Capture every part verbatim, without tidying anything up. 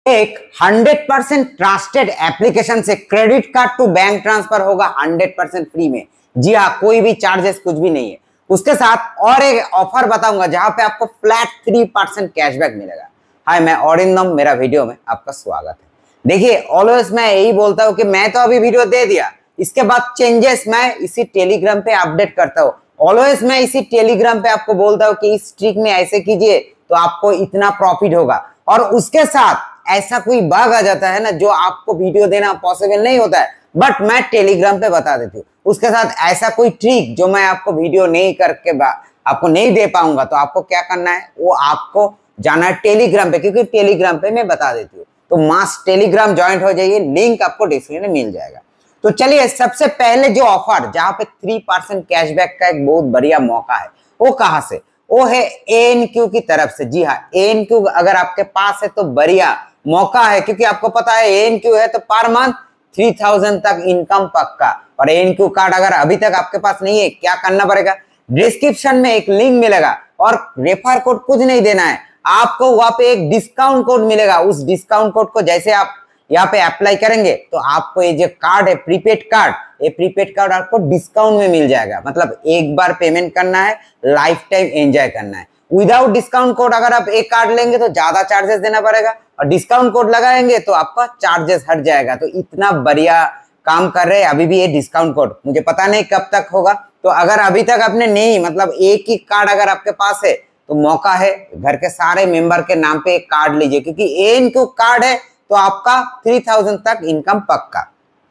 एक hundred percent trusted application से credit card to bank transfer होगा हंड्रेड परसेंट फ्री में। जी हाँ, कोई भी चार्जेस कुछ भी नहीं है। उसके साथ और एक ऑफर बताऊंगा जहां पे आपको फ्लैट थ्री परसेंट कैशबैक मिलेगा। हाय, मैं औरिंदम, मेरा वीडियो में आपका स्वागत है। देखिए, ऑलवेज मैं यही बोलता हूँ कि मैं तो अभी वीडियो दे दिया, इसके बाद चेंजेस मैं इसी टेलीग्राम पे अपडेट करता हूँ। ऑलवेज मैं इसी टेलीग्राम पे आपको बोलता हूँ कि इस ट्रिक में ऐसे कीजिए तो आपको इतना प्रॉफिट होगा। और उसके साथ ऐसा कोई बग आ जाता है ना जो आपको वीडियो देना पॉसिबल नहीं होता है, बट मैं टेलीग्राम पे बता देती हूँ। उसके साथ ऐसा कोई ट्रिक जो मैं आपको वीडियो नहीं करके आपको नहीं दे पाऊंगा, तो आपको क्या करना है, वो आपको जाना है टेलीग्राम पे, क्योंकि टेलीग्राम पे मैं बता देती हूँ। तो मास टेलीग्राम ज्वाइन हो जाइए, लिंक आपको डिस्क्रिप्शन में मिल जाएगा। तो चलिए, सबसे पहले जो ऑफर जहां पे थ्री परसेंट कैशबैक का एक बहुत बढ़िया मौका है, वो कहां से? वो है ए एन क्यू की तरफ से। जी हाँ, ए एन क्यू अगर आपके पास है तो बढ़िया मौका है, क्योंकि आपको पता है ए एन क्यू है तो पर मंथ थ्री थाउजेंड तक इनकम पक्का। और ए एन क्यू कार्ड अगर अभी तक आपके पास नहीं है, क्या करना पड़ेगा? डिस्क्रिप्शन में एक लिंक मिलेगा और रेफर कोड कुछ नहीं देना है आपको, वहां पे एक डिस्काउंट कोड मिलेगा। उस डिस्काउंट कोड को जैसे आप यहाँ पे अप्लाई करेंगे तो आपको ये जो कार्ड है, प्रीपेड कार्ड, ये प्रीपेड कार्ड आपको डिस्काउंट में मिल जाएगा। मतलब एक बार पेमेंट करना है, लाइफ टाइम एंजॉय करना है। विदाउट डिस्काउंट कोड अगर आप एक कार्ड लेंगे तो ज्यादा चार्जेस देना पड़ेगा, और डिस्काउंट कोड लगाएंगे तो आपका चार्जेस हट जाएगा। तो इतना बढ़िया काम कर रहे हैं अभी भी ये डिस्काउंट कोड। मुझे पता नहीं कब तक होगा, तो अगर अभी तक आपने नहीं, मतलब एक ही कार्ड अगर आपके पास है तो मौका है, घर के सारे मेंबर के नाम पे एक कार्ड लीजिए, क्योंकि ए एन क्यू कार्ड है तो आपका थ्री थाउजेंड तक इनकम पक्का।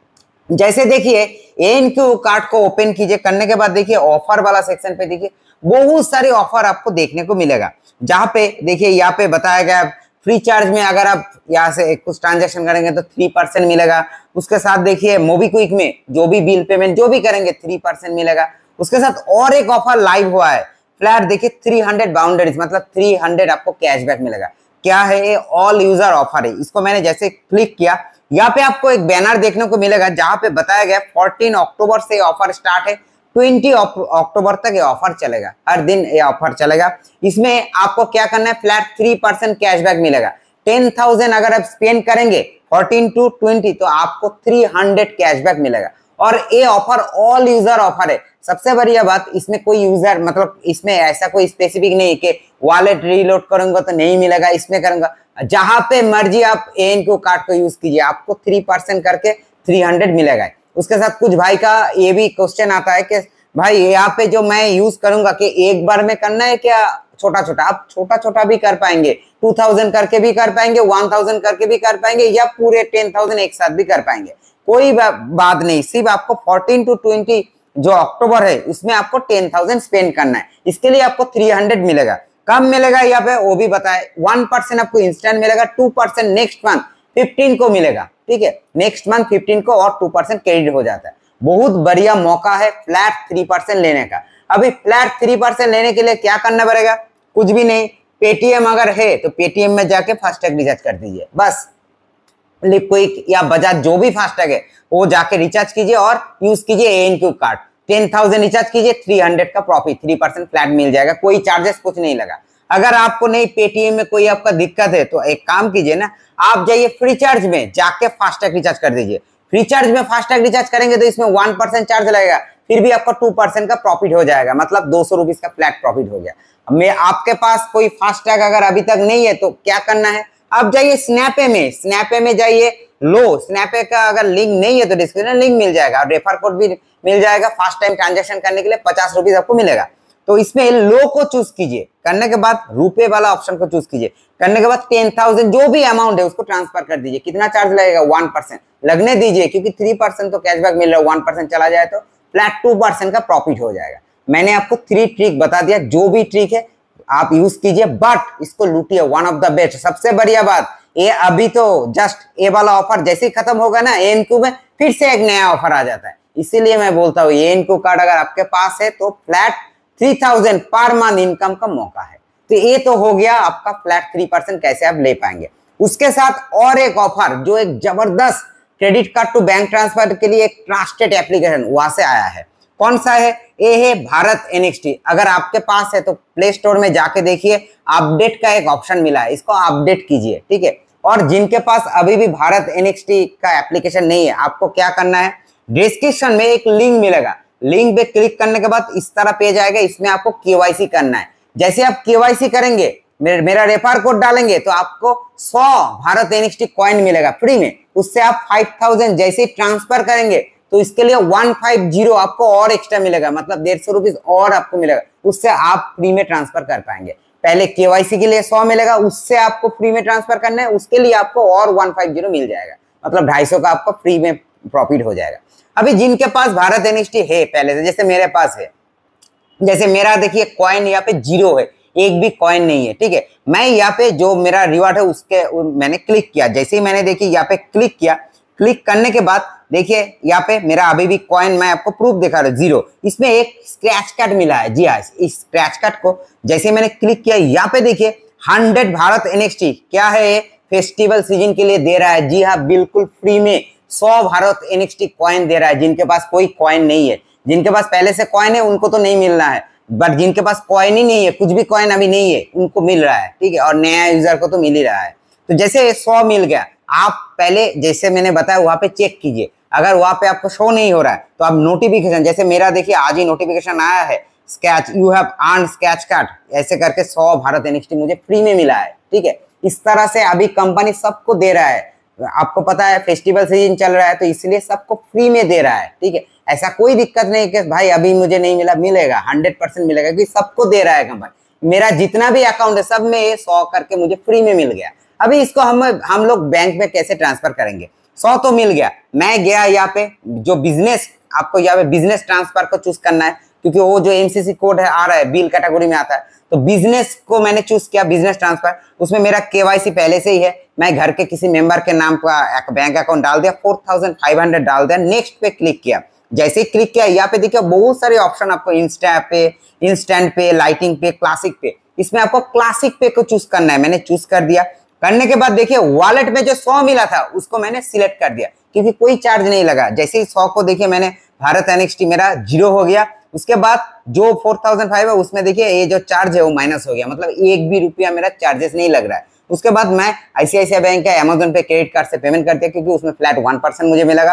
जैसे देखिए, ए एन क्यू कार्ड को ओपन कीजिए, करने के बाद देखिए ऑफर वाला सेक्शन पे देखिए बहुत सारे ऑफर आपको देखने को मिलेगा। जहां पे देखिए यहाँ पे बताया गया फ्री चार्ज में अगर आप यहाँ से कुछ ट्रांजेक्शन करेंगे तो थ्री परसेंट मिलेगा। उसके साथ देखिए मोबीक्विक में जो भी बिल पेमेंट जो भी करेंगे थ्री परसेंट मिलेगा। उसके साथ और एक ऑफर लाइव हुआ है, फ्लैट देखिए थ्री हंड्रेड बाउंड्रीज, मतलब थ्री हंड्रेड आपको कैशबैक मिलेगा। क्या है ये? ऑल यूजर ऑफर है। इसको मैंने जैसे क्लिक किया, यहाँ पे आपको एक बैनर देखने को मिलेगा जहां पे बताया गया फोर्टीन अक्टूबर से ऑफर स्टार्ट है, ट्वेंटी अक्टूबर तक ये ऑफर चलेगा, हर दिन ये ऑफर चलेगा। इसमें आपको क्या करना है, फ्लैट थ्री परसेंट कैशबैक मिलेगा। टेन थाउजेंड अगर आप स्पेंड करेंगे फोर्टीन टू ट्वेंटी तो आपको थ्री हंड्रेड कैशबैक मिलेगा। और ये ऑफर ऑल यूजर ऑफर है। सबसे बढ़िया बात, इसमें कोई यूजर, मतलब इसमें ऐसा कोई स्पेसिफिक नहीं है कि वॉलेट रीलोड करूंगा तो नहीं मिलेगा, इसमें करूंगा, जहां पे मर्जी आप ए एन क्यू कार्ड को यूज कीजिए, आपको थ्री परसेंट करके थ्री हंड्रेड मिलेगा। उसके साथ कुछ भाई का ये भी क्वेश्चन आता है कि भाई यहाँ पे जो मैं यूज करूंगा कि एक बार में करना है क्या छोटा छोटा? आप छोटा छोटा भी कर पाएंगे, टू थाउजेंड करके भी कर पाएंगे, वन थाउजेंड करके भी कर पाएंगे, या पूरे टेन थाउजेंड एक साथ भी कर पाएंगे, कोई बात नहीं। सिर्फ आपको फोर्टीन टू ट्वेंटी जो अक्टूबर है उसमें आपको टेन थाउजेंड स्पेंड करना है। इसके लिए आपको थ्री हंड्रेड मिलेगा। कम मिलेगा यहाँ पे वो भी बताए, वन परसेंट आपको इंस्टेंट मिलेगा, two percent next month fifteen को मिलेगा। ठीक है, नेक्स्ट मंथ फिफ्टीन को, और टू परसेंट क्रेडिट हो जाता है। बहुत बढ़िया मौका है फ्लैट थ्री परसेंट लेने का। अभी फ्लैट थ्री परसेंट लेने के लिए क्या करना पड़ेगा? कुछ भी नहीं। पेटीएम अगर है तो पेटीएम में जाके फास्टैग रिचार्ज कर दीजिए, बस। लिक्विक या बजाज जो भी फास्टैग है वो जाके रिचार्ज कीजिए और यूज कीजिए A N Q card. Ten thousand recharge कीजिए, थ्री हंड्रेड का प्रॉफिट, थ्री परसेंट फ्लैट मिल जाएगा, कोई चार्जेस कुछ नहीं लगा। अगर आपको नहीं पेटीएम में कोई आपका दिक्कत है तो एक काम कीजिए ना, आप जाइए फ्री चार्ज में जाके फास्टैग रिचार्ज कर दीजिए। फ्री चार्ज में फास्टैग रिचार्ज करेंगे तो इसमें वन परसेंट चार्ज लगेगा, फिर भी आपका टू परसेंट का प्रॉफिट हो जाएगा, मतलब दो सौ रुपीज का फ्लैट प्रॉफिट हो गया। मैं आपके पास कोई फास्टैग अगर अभी तक नहीं है तो क्या करना है, आप जाइए स्नैपे में, स्नैपे में जाइए, लो स्नैपे का अगर लिंक नहीं है तो डिस्क्रिप्शन में लिंक मिल जाएगा, और रेफर कोड भी मिल जाएगा। फर्स्ट टाइम ट्रांजेक्शन करने के लिए पचास रुपीज आपको मिलेगा। तो इसमें लो को चूज कीजिए, करने के बाद रुपए वाला ऑप्शन को चूज कीजिए, करने के बाद टेन थाउजेंड जो भी अमाउंट है उसको ट्रांसफर कर दीजिए। कितना चार्ज लगेगा? वन परसेंट लगने दीजिए, क्योंकि थ्री परसेंट तो कैशबैक मिल रहा है, वन परसेंट चला जाए तो फ्लैट टू परसेंट का प्रॉफिट हो जाएगा। मैंने आपको थ्री ट्रिक बता दिया, जो भी ट्रिक है आप यूज कीजिए, बट इसको लूटिए। One of the best. सबसे बढ़िया बात, ये अभी तो जस्ट ए वाला ऑफर जैसे ही खत्म होगा ना ए एन क्यू में, फिर से एक नया ऑफर आ जाता है। इसीलिए मैं बोलता हूँ ए एन क्यू कार्ड अगर आपके पास है तो flat three thousand per month income का मौका है। तो ये तो हो गया आपका फ्लैट थ्री परसेंट कैसे आप ले पाएंगे। उसके साथ और एक ऑफर जो एक जबरदस्त credit card to bank transfer के लिए एक ट्रस्टेड एप्लीकेशन वहां से आया है। कौन सा है? ये है भारत एन एक्स टी। अगर आपके पास है तो प्ले स्टोर में जाके देखिए, अपडेट का एक ऑप्शन मिला है, इसको अपडेट कीजिए। ठीक है, और जिनके पास अभी भी भारत एनएक्सटी का एप्लीकेशन नहीं है, आपको क्या करना है, डिस्क्रिप्शन में एक लिंक मिलेगा, लिंक पे क्लिक करने के बाद इस तरह पेज आएगा, इसमें आपको केवाईसी करना है। जैसे आप केवाईसी करेंगे, मेरे, मेरा रेफर कोड डालेंगे तो आपको सौ भारत एनएक्सटी कॉइन मिलेगा फ्री में। उससे आप पाँच हज़ार जैसे ही ट्रांसफर करेंगे तो इसके लिए एक सौ पचास आपको और एक्स्ट्रा मिलेगा, मतलब डेढ़ सौ रुपीज और आपको मिलेगा, उससे आप फ्री में ट्रांसफर कर पाएंगे। पहले केवाईसी के लिए सौ मिलेगा, उससे आपको फ्री में ट्रांसफर करना है, उसके लिए आपको और एक सौ पचास मिल जाएगा, मतलब ढाई सौ का आपको फ्री में प्रॉफिट हो जाएगा। अभी जिनके पास भारत एनएक्सटी है पहले से, जैसे मेरे पास है, जैसे मेरा देखिए कॉइन यहाँ पे जीरो है, एक भी कॉइन नहीं है, ठीक है। मैं यहाँ पे जो मेरा रिवार्ड है उसके मैंने क्लिक किया, जैसे ही मैंने देखिए यहाँ पे क्लिक किया, क्लिक करने के बाद देखिए यहाँ पे मेरा अभी भी कॉइन, मैं आपको प्रूफ दिखा रहा हूँ, जीरो। इसमें एक स्क्रैच कार्ड मिला है, जी हाँ, इस स्क्रैच कार्ड को जैसे मैंने क्लिक किया, यहाँ पे देखिए हंड्रेड भारत एनएक्सटी क्या है, फेस्टिवल सीजन के लिए दे रहा है, जी हाँ, बिल्कुल फ्री में सौ भारत एनएक्सटी कॉइन दे रहा है। जिनके पास कोई कॉइन नहीं है, जिनके पास पहले से कॉइन है उनको तो नहीं मिलना है, बट जिनके पास कॉइन ही नहीं है, कुछ भी कॉइन अभी नहीं है, उनको मिल रहा है, ठीक है, और नया यूजर को तो मिल ही रहा है। तो जैसे सौ मिल गया, आप पहले जैसे मैंने बताया वहां पे चेक कीजिए, अगर वहां पे आपको शो नहीं हो रहा है तो आप नोटिफिकेशन, जैसे मेरा देखिए आज ही नोटिफिकेशन आया है, scratch you have earn scratch card, ऐसे करके सौ भारत एनएक्सटी मुझे फ्री में मिला है, ठीक है। इस तरह से अभी कंपनी सबको दे रहा है, आपको पता है फेस्टिवल सीजन चल रहा है तो इसलिए सबको फ्री में दे रहा है, ठीक है। ऐसा कोई दिक्कत नहीं कि भाई अभी मुझे नहीं मिला, मिलेगा, हंड्रेड परसेंट मिलेगा, क्योंकि सबको दे रहा है कंपनी। मेरा जितना भी अकाउंट है सब में ये सौ करके मुझे फ्री में मिल गया। अभी इसको हम हम लोग बैंक में कैसे ट्रांसफर करेंगे, सौ तो मिल गया, मैं गया यहाँ पे जो बिजनेस, आपको यहाँ पे बिजनेस ट्रांसफर को चूज करना है, क्योंकि वो जो एमसीसी कोड है आ रहा है बिल कैटेगरी में आता है, तो बिजनेस को मैंने चूज किया, बिजनेस ट्रांसफर। उसमें मेरा केवाईसी पहले से ही है, मैं घर के किसी मेंबर के नाम का एक बैंक अकाउंट डाल दिया, फोर थाउजेंड फाइव हंड्रेड डाल दिया, नेक्स्ट पे क्लिक किया। जैसे ही क्लिक किया यहाँ पे देखिए बहुत सारे ऑप्शन आपको, इंस्टा पे, इंस्टेंट पे, लाइटिंग पे, क्लासिक पे, इसमें आपको क्लासिक पे को चूज करना है, मैंने चूज कर दिया। करने के बाद देखिए वॉलेट में जो सौ मिला था उसको मैंने सिलेक्ट कर दिया, क्योंकि कोई चार्ज नहीं लगा। जैसे ही सौ को देखिए मैंने भारत एनएक्सटी मेरा जीरो हो गया, उसके बाद जो फोर थाउजेंड फाइव है उसमें देखिए ये जो चार्ज है वो माइनस हो गया, मतलब एक भी रुपया मेरा चार्जेस नहीं लग रहा है। उसके बाद मैं आईसीआईसीआई बैंक का अमेजोन पे क्रेडिट कार्ड से पेमेंट कर दिया, क्योंकि उसमें फ्लैट वन परसेंट मुझे मिलेगा।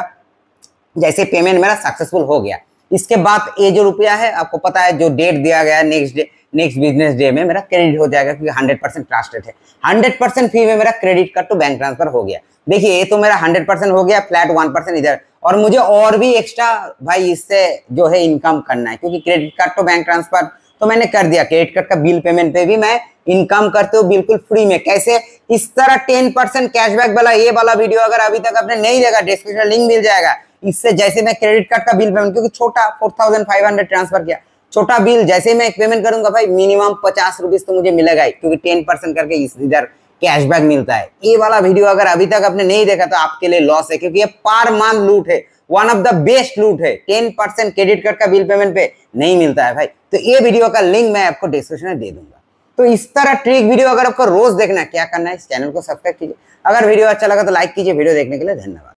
जैसे पेमेंट मेरा सक्सेसफुल हो गया, इसके बाद ये जो रुपया है आपको पता है जो डेट दिया गया है, next day, next business day में मेरा क्रेडिट हो जाएगा, क्योंकि हंड्रेड परसेंट ट्रस्टेड है। हंड्रेड परसेंट फी में मेरा credit card to bank transfer हो गया। देखिए ये तो मेरा हंड्रेड परसेंट हो गया, फ्लैट वन परसेंट इधर, और मुझे और भी एक्स्ट्रा भाई इससे जो है इनकम करना है, क्योंकि credit card to bank transfer तो मैंने कर दिया, क्रेडिट कार्ड का बिल पेमेंट पे भी मैं इनकम करते हो बिल्कुल फ्री में। कैसे, इस तरह टेन परसेंट कैशबैक वाला ये वाला वीडियो अगर अभी तक आपने नहीं देखा, डिस्क्रिप्शन लिंक मिल जाएगा। इससे जैसे मैं क्रेडिट कार्ड का बिल पेमेंट, क्योंकि छोटा four thousand five hundred transfer किया, छोटा बिल जैसे मैं पेमेंट करूंगा भाई मिनिमम पचास रुपीज तो मुझे मिलेगा ही, क्योंकि टेन परसेंट करके इधर कैशबैक मिलता है। ये वाला वीडियो अगर अभी तक आपने नहीं देखा तो आपके लिए लॉस है, क्योंकि ये पर मंथ लूट है, वन ऑफ द बेस्ट लूट है। टेन परसेंट क्रेडिट कार्ड का बिल पेमेंट पे नहीं मिलता है भाई। तो ये वीडियो का लिंक मैं आपको डिस्क्रिप्शन में दे दूंगा। तो इस तरह ट्रिक वीडियो अगर आपको रोज देखना है, क्या करना है, इस चैनल को सब्सक्राइब कीजिए। अगर वीडियो अच्छा लगा तो लाइक कीजिए। वीडियो देखने के लिए धन्यवाद।